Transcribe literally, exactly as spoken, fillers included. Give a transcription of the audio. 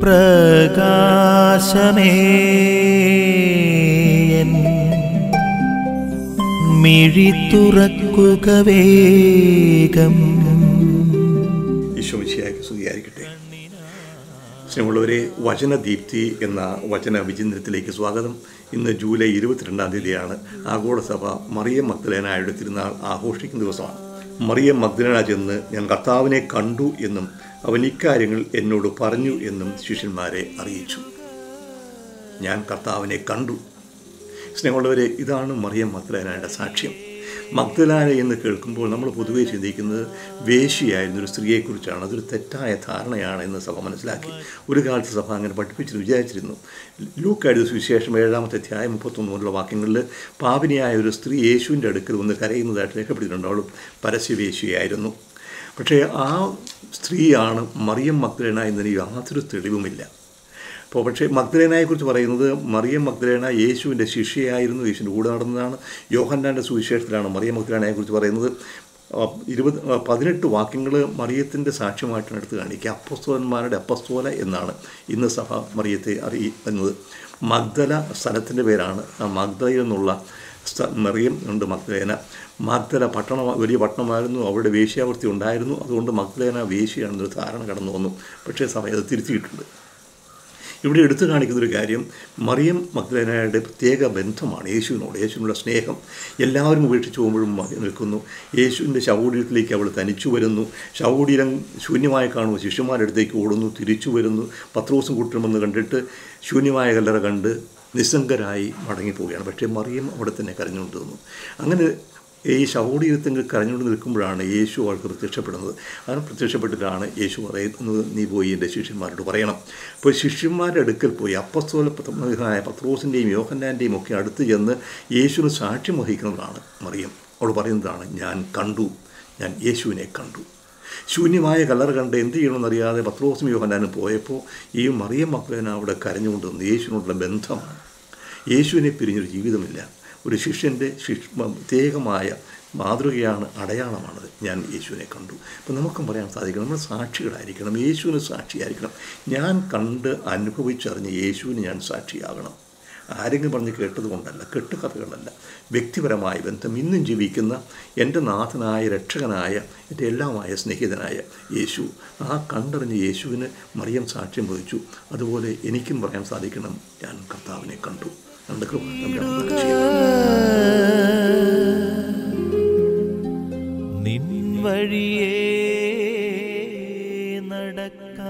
പ്രകാശമേ മിഴി തുറക്കുക വേഗം. ഈശോമിശിഹായ്ക്ക് സ്തുതിയായിരിക്കട്ടെ. സ്നേഹമുള്ളവരെ, വചനദീപ്തി എന്ന വചന വിചിന്തനത്തിലേക്ക് സ്വാഗതം. ഇന്ന് ജൂലൈ ഇരുപത്തിരണ്ടാം തീയതിയാണ്. ആഗോളസഭ മറിയം മഗ്ദലേനായുടെ തിരുനാൾ ആഘോഷിക്കുന്ന ദിവസമാണ്. മറിയം മഗ്ദലേന ചെന്ന് ഞാൻ കർത്താവിനെ കണ്ടു എന്നും അവൻ ഇക്കാര്യങ്ങൾ എന്നോട് പറഞ്ഞു എന്നും ശിഷ്യന്മാരെ അറിയിച്ചു. ഞാൻ കർത്താവിനെ കണ്ടു. സ്നേഹമുള്ളവരെ, ഇതാണ് മറിയം മഗ്ദലേനയുടെ സാക്ഷ്യം. മഗ്ദലേന എന്ന് കേൾക്കുമ്പോൾ നമ്മൾ പൊതുവെ ചിന്തിക്കുന്നത് വേശ്യയായിരുന്ന ഒരു സ്ത്രീയെക്കുറിച്ചാണ്. അതൊരു തെറ്റായ ധാരണയാണ് എന്ന് സഭ മനസ്സിലാക്കി. ഒരു കാലത്ത് സഭ അങ്ങനെ പഠിപ്പിച്ചിരുന്നു, വിചാരിച്ചിരുന്നു. ലൂക്കാ എഴുതിയ സുവിശേഷം ഏഴാമത്തെ അധ്യായം മുപ്പത്തൊന്ന് മുതലുള്ള വാക്യങ്ങളിൽ പാപിനിയായ ഒരു സ്ത്രീ യേശുവിൻ്റെ അടുക്കൽ വന്ന് കരയുന്നതായിട്ട് രേഖപ്പെടുത്തിയിട്ടുണ്ട്. അവൾ പരസ്യവേശ്യയായിരുന്നു. പക്ഷേ ആ സ്ത്രീയാണ് മറിയം മഗ്ദലേന എന്നതിന് യാതൊരു തെളിവുമില്ല. അപ്പോൾ പക്ഷേ മഗ്ദലേനയെക്കുറിച്ച് പറയുന്നത് മറിയം മഗ്ദലേന യേശുവിൻ്റെ ശിഷ്യയായിരുന്നു, യേശുവിൻ്റെ കൂടെ നടന്നതാണ്. യോഹന്നാൻ്റെ സുവിശേഷത്തിലാണ് മറിയം മഗ്ദലേനയെക്കുറിച്ച് പറയുന്നത്. ഇരുപത് പതിനെട്ട് വാക്യങ്ങൾ മറിയത്തിൻ്റെ സാക്ഷ്യമായിട്ടാണ് എടുത്ത് കാണിക്കുക. അപ്പസ്തോലന്മാരുടെ അപ്പസ്തോല എന്നാണ് ഇന്ന് സഭ മറിയത്തെ അറിയുന്നത്. മഗ്ദല സ്ഥലത്തിൻ്റെ പേരാണ്. ആ മഗ്ദലയിൽ നിന്നുള്ള മറിയം ഉണ്ട് മഗ്ദലേന. മഗ്ദല പട്ടണം വലിയ പട്ടണമായിരുന്നു, അവിടെ വേശ്യാവൃത്തി ഉണ്ടായിരുന്നു. അതുകൊണ്ട് മഗ്ദലേന വേശ്യയാണെന്നൊരു ധാരണ കടന്നു വന്നു. പക്ഷേ സഭ അത് തിരുത്തിയിട്ടുണ്ട്. ഇവിടെ എടുത്തു കാണിക്കുന്നൊരു കാര്യം മറിയം മഗ്ദലേനയുടെ പ്രത്യേക ബന്ധമാണ് യേശുവിനോട്, യേശുവിനുള്ള സ്നേഹം. എല്ലാവരും ഉപേക്ഷിച്ച് പോകുമ്പോഴും നിൽക്കുന്നു. യേശുവിൻ്റെ ശവകുടീരത്തിലേക്ക് അവൾ തനിച്ചു വരുന്നു. ശവകുടീരം ശൂന്യമായി കാണുമ്പോൾ ശിഷ്യന്മാരുടെ അടുത്തേക്ക് ഓടുന്നു, തിരിച്ചു വരുന്നു. പത്രോസും കൂട്ടരുമെന്ന് കണ്ടിട്ട് ശൂന്യമായ കല്ലറ കണ്ട് നിസ്സംഗരായി മടങ്ങിപ്പോവുകയാണ്. പക്ഷേ മറിയം അവിടെ തന്നെ കരഞ്ഞുകൊണ്ട് നിന്നു. അങ്ങനെ ഈ ശവകുടീരത്തിൽ കരഞ്ഞുകൊണ്ട് നിൽക്കുമ്പോഴാണ് യേശു അവൾക്ക് പ്രത്യക്ഷപ്പെടുന്നത്. അങ്ങനെ പ്രത്യക്ഷപ്പെട്ടിട്ടാണ് യേശു പറയുന്നത്, നീ പോയി എൻ്റെ ശിഷ്യന്മാരോട് പറയണം. അപ്പോൾ ശിഷ്യന്മാരുടെ അടുക്കൽ പോയി അപ്പസ്തോലനായ പത്രോസിൻ്റെയും യോഹന്നാൻ്റെയും ഒക്കെ അടുത്ത് ചെന്ന് യേശുവിന് സാക്ഷ്യം വഹിക്കുന്നതാണ് മറിയം. അവൾ പറയുന്നതാണ്, ഞാൻ കണ്ടു, ഞാൻ യേശുവിനെ കണ്ടു. ശൂന്യമായ കല്ലറ കണ്ട് എന്ത് ചെയ്യണമെന്നറിയാതെ പത്രോസും യോഹന്നാനും പോയപ്പോൾ ഈ മറിയം മഗ്ദലേന അവിടെ കരഞ്ഞുകൊണ്ട് നിന്ന്. യേശുവിനോടുള്ള ബന്ധമാണ്. യേശുവിനെ പിരിഞ്ഞൊരു ജീവിതമില്ല. ഒരു ശിഷ്യൻ്റെ ശിക്ഷ പ്രത്യേകമായ മാതൃകയാണ്, അടയാളമാണത്. ഞാൻ യേശുവിനെ കണ്ടു. അപ്പോൾ നമുക്കും പറയാൻ സാധിക്കണം, നമ്മൾ സാക്ഷികളായിരിക്കണം, യേശുവിന് സാക്ഷിയായിരിക്കണം. ഞാൻ കണ്ട് അനുഭവിച്ചറിഞ്ഞ് യേശുവിന് ഞാൻ സാക്ഷിയാകണം. ആരെങ്കിലും പറഞ്ഞ് കേട്ടത് കൊണ്ടല്ല, കെട്ടുകഥകളല്ല, വ്യക്തിപരമായ ബന്ധം. ഇന്നും ജീവിക്കുന്ന എൻ്റെ നാഥനായ രക്ഷകനായ എൻ്റെ എല്ലാമായ സ്നേഹിതനായ യേശു, ആ കണ്ടറിഞ്ഞ യേശുവിന് മറിയം സാക്ഷ്യം വഹിച്ചു. അതുപോലെ എനിക്കും പറയാൻ സാധിക്കണം, ഞാൻ കർത്താവിനെ കണ്ടു. നമ്മുടെ കൃപ